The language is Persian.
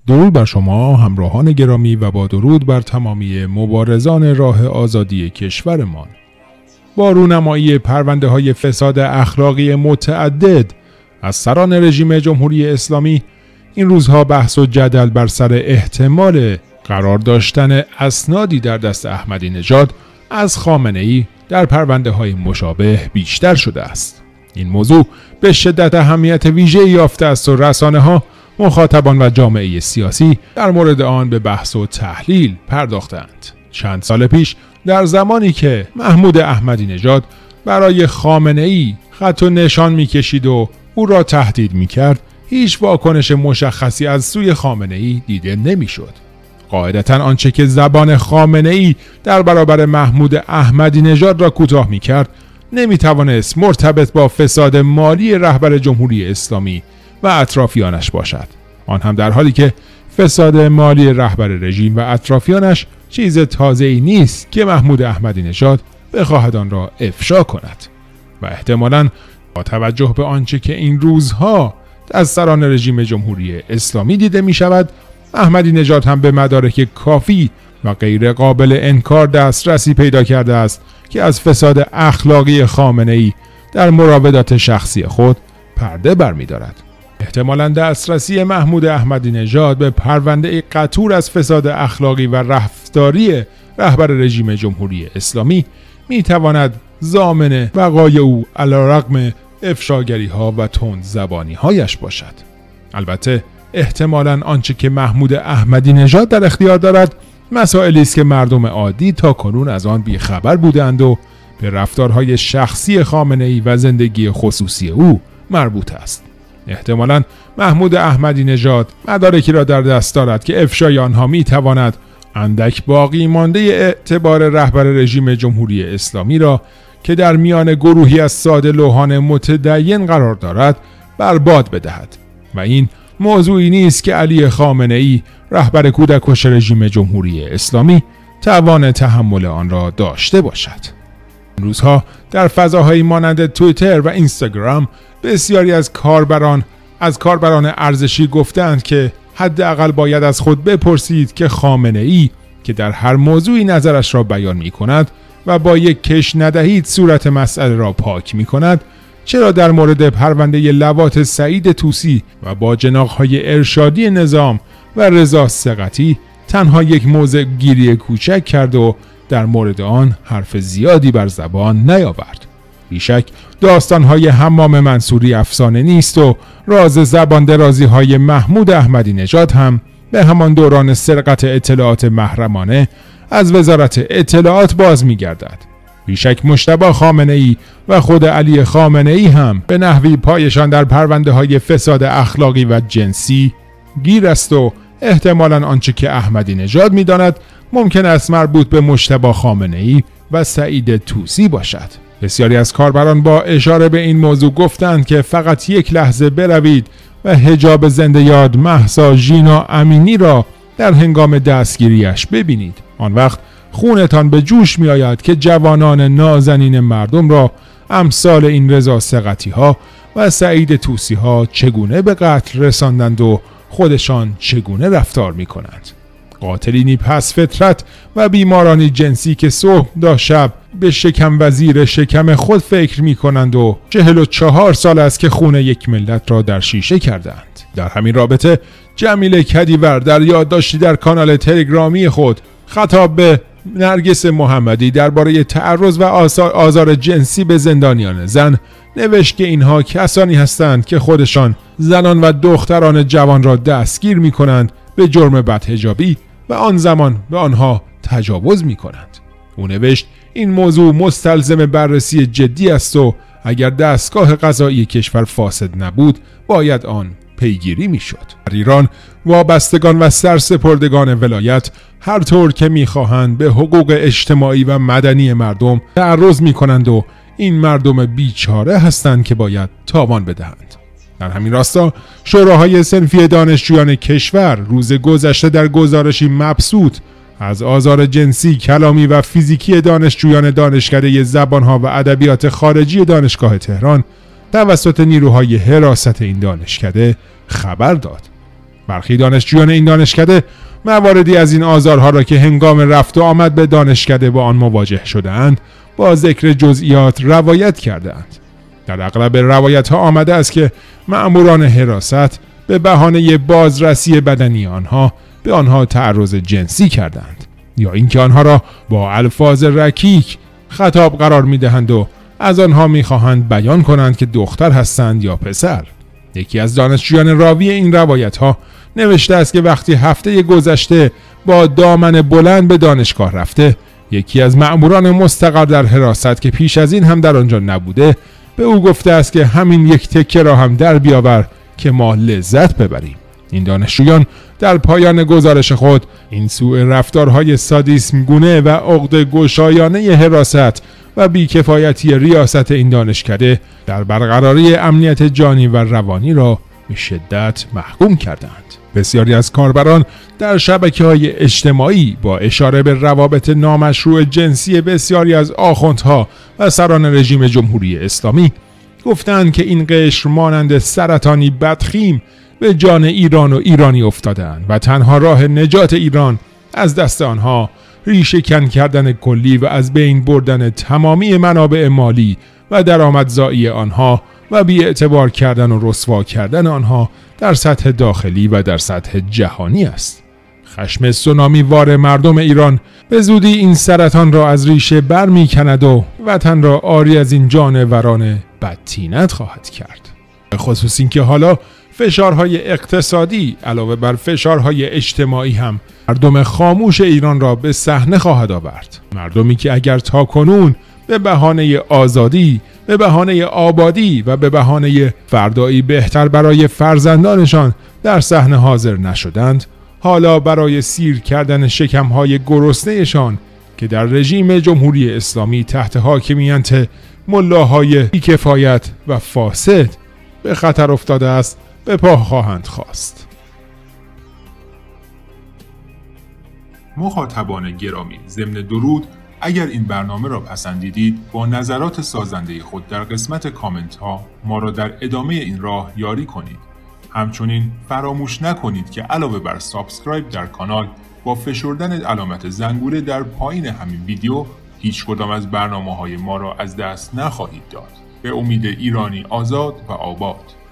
درود بر شما همراهان گرامی و با درود بر تمامی مبارزان راه آزادی کشورمان. با رونمایی پرونده‌های فساد اخلاقی متعدد از سران رژیم جمهوری اسلامی، این روزها بحث و جدل بر سر احتمال قرار داشتن اسنادی در دست احمدی نژاد از خامنه‌ای در پرونده‌های مشابه بیشتر شده است. این موضوع به شدت اهمیت ویژه‌ای یافته است و رسانه‌ها، مخاطبان و جامعه سیاسی در مورد آن به بحث و تحلیل پرداختند. چند سال پیش در زمانی که محمود احمدی نژاد برای خامنه‌ای خط و نشان می‌کشید و او را تهدید می‌کرد، هیچ واکنش مشخصی از سوی خامنه‌ای دیده نمی‌شد. قاعدتاً آنچه که زبان خامنه‌ای در برابر محمود احمدی نژاد را کوتاه می‌کرد، نمی‌توانست مرتبط با فساد مالی رهبر جمهوری اسلامی و اطرافیانش باشد، آن هم در حالی که فساد مالی رهبر رژیم و اطرافیانش چیز تازه‌ای نیست که محمود احمدی نژاد بخواهد آن را افشا کند. و احتمالاً با توجه به آنچه که این روزها از سران رژیم جمهوری اسلامی دیده می شود، احمدی نژاد هم به مدارک کافی و غیر قابل انکار دسترسی پیدا کرده است که از فساد اخلاقی خامنه‌ای در مراودات شخصی خود پرده برمی‌دارد. احتمالاً دسترسی محمود احمدی نژاد به پرونده قطور از فساد اخلاقی و رفتاری رهبر رژیم جمهوری اسلامی می‌تواند ضامن بقای او علی‌رغم افشاگری‌ها و تندزبانی‌هایش باشد. البته احتمالاً آنچه که محمود احمدی نژاد در اختیار دارد مسائلی است که مردم عادی تا کنون از آن بیخبر بودند و به رفتارهای شخصی خامنه‌ای و زندگی خصوصی او مربوط است. احتمالاً محمود احمدی نژاد مدارکی را در دست دارد که افشای آنها میتواند اندک باقی مانده اعتبار رهبر رژیم جمهوری اسلامی را که در میان گروهی از ساده لوحان متدین قرار دارد برباد بدهد. و این موضوعی نیست که علی خامنه‌ای رهبر کودککش رژیم جمهوری اسلامی توان تحمل آن را داشته باشد. این روزها در فضاهایی مانند توییتر و اینستاگرام بسیاری از کاربران ارزشی گفتند که حداقل باید از خود بپرسید که خامنه‌ای که در هر موضوعی نظرش را بیان می کند و با یک کش ندهید صورت مسئله را پاک می کند، چرا در مورد پرونده لواط سعید طوسی و با جناح‌های ارشادی نظام و رضا ثقتی تنها یک موضع گیری کوچک کرد و در مورد آن حرف زیادی بر زبان نیاورد. بیشک داستان‌های حمام منصوری افسانه نیست و راز زبان درازی‌های محمود احمدی نژاد هم به همان دوران سرقت اطلاعات محرمانه از وزارت اطلاعات باز می‌گردد. بیشک مجتبی خامنه‌ای و خود علی خامنه‌ای هم به نحوی پایشان در پرونده‌های فساد اخلاقی و جنسی گیر است و احتمالاً آنچه که احمدی نژاد می‌داند ممکن است مربوط به مجتبی خامنه‌ای و سعید طوسی باشد. بسیاری از کاربران با اشاره به این موضوع گفتند که فقط یک لحظه بروید و حجاب زنده یاد مهسا ژینا امینی را در هنگام دستگیریش ببینید. آن وقت خونتان به جوش می آید که جوانان نازنین مردم را امثال این رضا ثقتی ها و سعید طوسی ها چگونه به قتل رساندند و خودشان چگونه رفتار می کنند. قاتلینی پس فطرت و بیمارانی جنسی که صبح تا شب به شکم وزیر شکم خود فکر می کنند و 44 سال است که خون یک ملت را در شیشه کردند. در همین رابطه جمیل کدیور در یادداشتی در کانال تلگرامی خود خطاب به نرگس محمدی درباره تعرض و آزار جنسی به زندانیان زن نوشت که اینها کسانی هستند که خودشان زنان و دختران جوان را دستگیر می کنند به جرم بدحجابی و آن زمان به آنها تجاوز می کنند. او نوشت این موضوع مستلزم بررسی جدی است و اگر دستگاه قضایی کشور فاسد نبود باید آن پیگیری می شد. در ایران وابستگان و سرسپردگان ولایت هر طور که می خواهند به حقوق اجتماعی و مدنی مردم تعرض می کنند و این مردم بیچاره هستند که باید تاوان بدهند. در همین راستا شوراهای صنفی دانشجویان کشور روز گذشته در گزارشی مبسوط از آزار جنسی، کلامی و فیزیکی دانشجویان دانشکده زبانها و ادبیات خارجی دانشگاه تهران توسط نیروهای حراست این دانشکده خبر داد. برخی دانشجویان این دانشکده مواردی از این آزارها را که هنگام رفت و آمد به دانشکده با آن مواجه شده‌اند با ذکر جزئیات روایت کردند. در اغلب روایت ها آمده است که مأموران حراست به بهانه بازرسی بدنی آنها به آنها تعرض جنسی کردند یا اینکه آنها را با الفاظ رکیک خطاب قرار می‌دهند و از آنها می‌خواهند بیان کنند که دختر هستند یا پسر. یکی از دانشجویان راوی این روایت ها نوشته است که وقتی هفته گذشته با دامن بلند به دانشگاه رفته، یکی از مأموران مستقر در حراست که پیش از این هم در آنجا نبوده به او گفته است که همین یک تکه را هم در بیاور که ما لذت ببریم. این دانشجویان در پایان گزارش خود این سوء رفتارهای سادیسم گونه و عقد گشایانه حراست و بیکفایتی ریاست این دانشکده در برقراری امنیت جانی و روانی را به شدت محکوم کردند. بسیاری از کاربران در شبکه‌های اجتماعی با اشاره به روابط نامشروع جنسی بسیاری از آخوندها و سران رژیم جمهوری اسلامی گفتند که این قشر مانند سرطانی بدخیم به جان ایران و ایرانی افتادند و تنها راه نجات ایران از دست آنها ریشه کن کردن کلی و از بین بردن تمامی منابع مالی و درآمدزایی آنها و بی‌اعتبار کردن و رسوا کردن آنها در سطح داخلی و در سطح جهانی است. خشم سونامی وار مردم ایران به زودی این سرطان را از ریشه برمی کند و وطن را عاری از این جانوران بدطینت خواهد کرد. به خصوص اینکه حالا فشارهای اقتصادی علاوه بر فشارهای اجتماعی هم مردم خاموش ایران را به صحنه خواهد آورد. مردمی که اگر تاکنون به بهانه آزادی، به بهانه آبادی و به بهانه فردایی بهتر برای فرزندانشان در صحنه حاضر نشدند، حالا برای سیر کردن شکمهای گرسنه‌شان که در رژیم جمهوری اسلامی تحت حاکمیت ملاهای بی‌کفایت و فاسد به خطر افتاده است به پا خواهند خواست. مخاطبان گرامی، ضمن درود، اگر این برنامه را پسندیدید با نظرات سازنده خود در قسمت کامنت ها ما را در ادامه این راه یاری کنید. همچنین فراموش نکنید که علاوه بر سابسکرایب در کانال با فشردن علامت زنگوله در پایین همین ویدیو هیچ کدام از برنامه‌های ما را از دست نخواهید داد. به امید ایرانی آزاد و آباد.